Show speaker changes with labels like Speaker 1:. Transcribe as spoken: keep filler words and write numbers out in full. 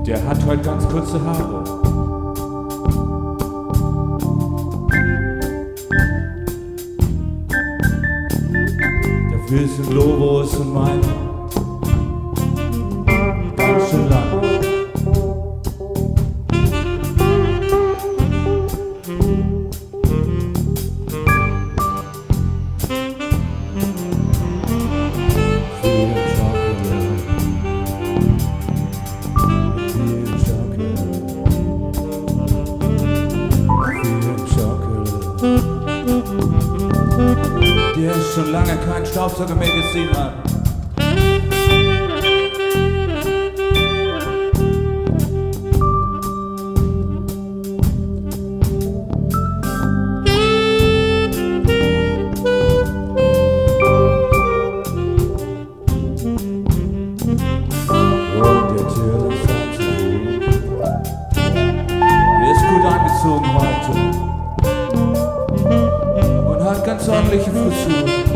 Speaker 1: Der hat heute ganz kurze Haare. Wir sind Lobos und meine ganz schön lang. Der schon lange keinen Staubsauger mehr gesehen hat. Und der Tür ist er ist gut angezogen heute und hat ganz ordentliche Frisur.